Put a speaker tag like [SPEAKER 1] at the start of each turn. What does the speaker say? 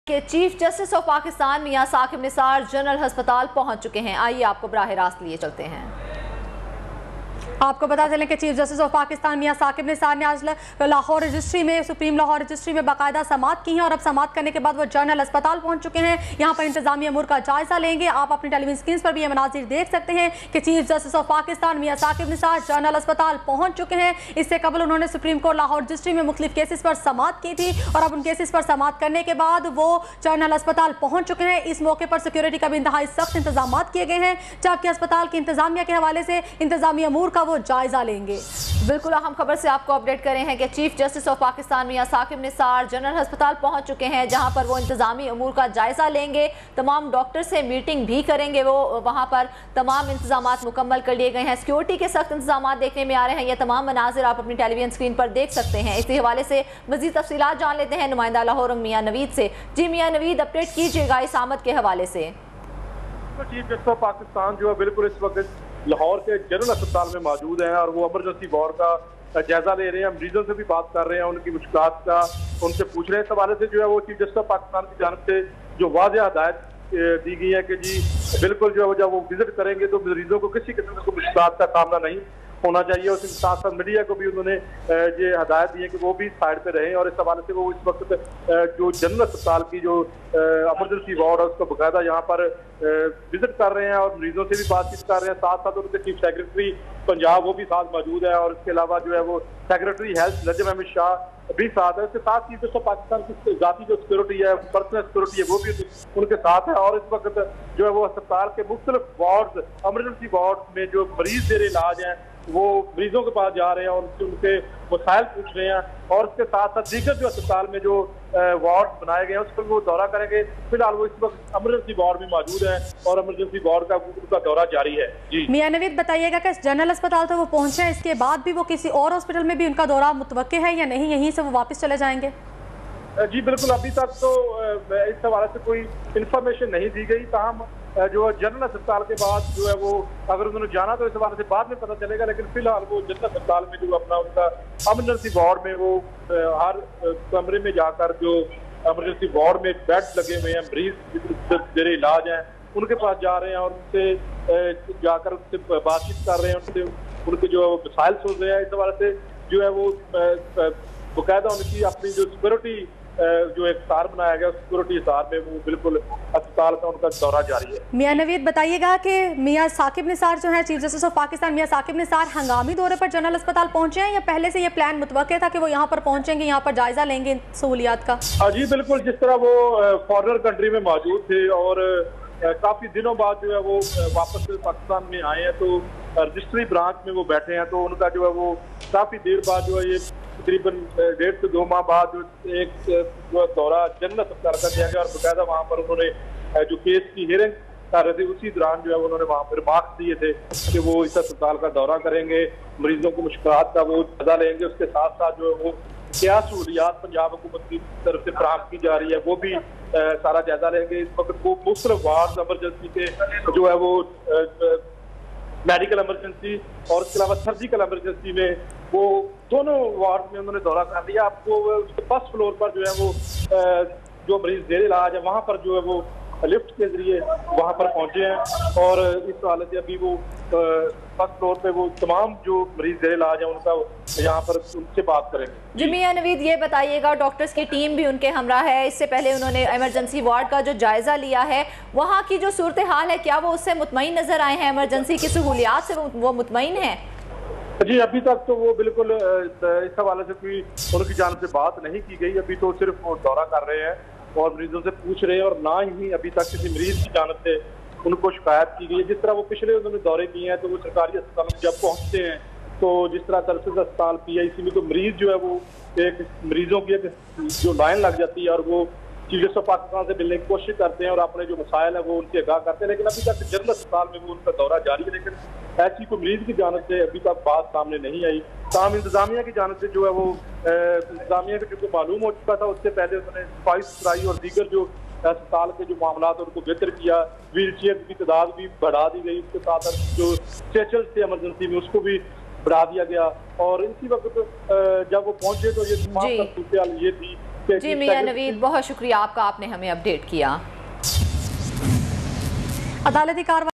[SPEAKER 1] कि chief justice of Pakistan Mian Saqib Nisar general अस्पताल पहुंच चुके हैं। आइए आपको बराह रास्त लिए चलते हैं। आपको बता चलें कि chief justice of Pakistan Mian Saqib Nisar ने आज लाहौर रजिस्ट्री में सुप्रीम लाहौर रजिस्ट्री में बाकायदा समाअत की है और अब समाअत करने के बाद वो जनरल अस्पताल पहुंच चुके हैं। यहाँ पर इंतजामी अमूर का जायजा लेंगे। आप अपनी टेलीविजन स्क्रीन पर भी ये मनाजिर देख सकते हैं कि chief justice of Pakistan Mian Saqib Nisar general अस्पताल पहुंच चुके हैं। इससे कबल उन्होंने सुप्रीम कोर्ट लाहौर रजिस्ट्री में मुख्तलिफ केसेस पर समाअत की थी और अब उन केसेस पर समाअत करने के बाद वो जनरल अस्पताल पहुंच चुके हैं। इस मौके पर सिक्योरिटी का भी इंतहाई सख्त इंतजाम किए गए हैं, जबकि अस्पताल की इंतजामिया के हवाले से इंतजामी अमूर का वो जायजा लेंगे। बिल्कुल अहम खबर से आपको अपडेट करें हैं कि chief justice of Pakistan Mian Saqib Nisar general अस्पताल पहुंच चुके हैं, जहां पर वो इंतजामी अमूर का जायजा लेंगे। तमाम डॉक्टर से मीटिंग भी करेंगे। वो वहां पर तमाम इंतजामात मुकम्मल कर लिए गए हैं। सिक्योरिटी के सख्त इंतजामात देखने में आ रहे हैं। ये तमाम मनाजिर आप अपनी टेलीविजन स्क्रीन पर देख सकते हैं। इसी हवाले से मजीद तफसीलात जान लेते हैं नुमाइंदा लाहौर मियां नवीद से। जी मियां नवीद, अपडेट कीजिएगा इस आमद के हवाले से।
[SPEAKER 2] चीफ जस्टिस ऑफ पाकिस्तान जो है बिल्कुल इस वक्त लाहौर के जनरल अस्पताल में मौजूद हैं और वो इमरजेंसी वार्ड का जायजा ले रहे हैं। मरीजों से भी बात कर रहे हैं, उनकी मुश्किलात का उनसे पूछ रहे हैं। इस हवाले से जो है वो चीफ जस्टिस ऑफ पाकिस्तान की जानिब से जो वाज़ेह हिदायत दी गई है कि जी बिल्कुल जो है जब वो विजिट करेंगे तो मरीजों को किसी किस्म की मुश्किलात का सामना नहीं होना चाहिए। उसके साथ साथ मीडिया को भी उन्होंने ये हिदायत दी है कि वो भी साइड पे रहें और इस हवाले से वो इस वक्त जो जनरल अस्पताल की जो इमरजेंसी वार्ड है उसको बाकायदा यहाँ पर विजिट कर रहे हैं और मरीजों से भी बातचीत कर रहे हैं। साथ साथ उनके चीफ सेक्रेटरी पंजाब वो भी साथ मौजूद है और इसके अलावा जो है वो सेक्रेटरी हेल्थ नजम अहमद शाह भी साथ है। इसके साथ चीफ जस्टिस ऑफ पाकिस्तान की जाती जो सिक्योरिटी है, पर्सनल सिक्योरिटी है, वो भी उनके साथ है। और इस वक्त जो है वो अस्पताल के मुख्तलिफ वार्ड इमरजेंसी वार्ड में जो मरीज जेर इलाज हैं वो मरीजों के पास जा रहे हैं और उनके मसाइल पूछ रहे हैं। और इसके साथ साथ दीगर जो अस्पताल में जो वार्ड बनाए गए हैं उस पर वो दौरा करेंगे। फिलहाल वो इस वक्त इमरजेंसी वार्ड में मौजूद है और इमरजेंसी वार्ड का उनका दौरा जारी है। जी
[SPEAKER 1] मियां नवीद, बताइएगा कि जनरल अस्पताल तो वो पहुंचे हैं, इसके बाद भी वो किसी और हॉस्पिटल में भी उनका दौरा मुतवक्के है या नहीं, यहीं से वो वापस चले जाएंगे?
[SPEAKER 2] जी बिल्कुल, अभी तक तो इस हवाले से कोई इंफॉर्मेशन नहीं दी गई। ताहम जो जनरल अस्पताल के बाद जो है वो अगर उन्होंने जाना तो इस हवाले से बाद में पता चलेगा, लेकिन फिलहाल वो जनरल अस्पताल में जो अपना उनका इमरजेंसी वार्ड में वो हर कमरे में जाकर जो इमरजेंसी वार्ड में बेड लगे हुए हैं मरीज जेरे इलाज हैं उनके पास जा रहे हैं और उनसे जाकर उनसे बातचीत कर रहे हैं, उनसे उनके जो मसाइल सुन रहे हैं। इस हवाले से जो है वो बाकायदा उनकी अपनी जो सिक्योरिटी जो एक सार बनाया गया सिक्योरिटी सार में वो बिल्कुल अस्पताल का उनका दौरा जारी है।
[SPEAKER 1] मियां नवीद, बताइएगा कि मियां साकिब निसार जो है chief justice of Pakistan Mian Saqib Nisar हंगामी दौरे पर जनरल अस्पताल पहुंचे हैं या पहले से ये प्लान मुतवक्के था कि वो यहाँ पर पहुंचेंगे, यहाँ पर जायजा लेंगे सहूलियात का?
[SPEAKER 2] जी बिल्कुल, जिस तरह वो फॉरेनर कंट्री में मौजूद थे और काफी दिनों बाद जो है वो वापस पाकिस्तान में आए हैं तो रजिस्ट्री ब्रांच में वो बैठे हैं तो उनका जो है वो काफी देर बाद जो है ये तकरीबन 1.5 से 2 माह बाद एक जो दौरा जनरल अस्पताल का दिया गया और बाकायदा वहाँ पर उन्होंने जो केस की हियरिंग कर रहे थे उसी दौरान जो है उन्होंने वहाँ पर रिमार्क्स दिए थे कि वो इस अस्पताल का दौरा करेंगे, मरीजों को मुश्किलात का वो जायजा लेंगे। उसके साथ साथ जो है वो क्या सहूलियात पंजाब हुकूमत की तरफ से फराहम की जा रही है वो भी सारा जायजा लेंगे। इस वक्त वो मुख्तलिफ वार्ड इमरजेंसी के जो है वो मेडिकल इमरजेंसी और उसके अलावा सर्जिकल इमरजेंसी में वो दोनों वार्ड में उन्होंने दौरा कर लिया। आपको उसके फर्स्ट फ्लोर पर जो है वो जो मरीज जेर इलाज है वहाँ पर जो है वो लिफ्ट के जरिए वहाँ पर पहुंचे हैं और इस हवाले से अभी वो फर्स्ट फ्लोर पे वो तमाम जो मरीज जेर इलाज है उनका यहाँ पर उनसे बात करेंगे।
[SPEAKER 1] जी मियां नवीद, ये बताइएगा डॉक्टर्स की टीम भी उनके हमरा है, इससे पहले उन्होंने इमरजेंसी वार्ड का जो जायजा लिया है वहाँ की जो सूरत हाल है क्या वो उससे मुतमईन नजर आए हैं, इमरजेंसी की सहूलियात से वो मुतमईन है?
[SPEAKER 2] जी अभी तक तो वो बिल्कुल इस हवाले से कोई उनकी जान से बात नहीं की गई। अभी तो सिर्फ वो दौरा कर रहे हैं और मरीजों से पूछ रहे हैं और ना ही अभी तक किसी मरीज की जानब से उनको शिकायत की गई है। जिस तरह वो पिछले उन्होंने दौरे किए हैं तो वो सरकारी अस्पताल में जब पहुंचते हैं तो जिस तरह सर्विस अस्पताल PIC में तो मरीज जो है वो एक मरीजों की एक जो लाइन लग जाती है और वो चीफ जस्टिस ऑफ पाकिस्तान से मिलने की कोशिश करते हैं और अपने जो मसाइल है वो उनसे आगाह करते हैं। लेकिन अभी तक जनरल अस्पताल में वो उनका दौरा जारी है, लेकिन ऐसी कोई मरीज की जानब से अभी तक बात सामने नहीं आई। ताहम इंतजामिया की जानब से जो है वो इंतजामिया को जो मालूम हो चुका था उससे पहले उन्होंने सफाई सुथराई और दीगर जो अस्पताल के जो मामला उनको बेहतर किया, व्हील चेयर की तादाद भी बढ़ा दी गई, उसके साथ साथ जो स्ट्रेचर थे इमरजेंसी में उसको भी बढ़ा दिया गया। और इसी वक्त जब वो पहुंचे तो ये तमाम सूरत ये थी
[SPEAKER 1] जी मियां नवीद, बहुत शुक्रिया आपका, आपने हमें अपडेट किया। अदालती कार्रवाई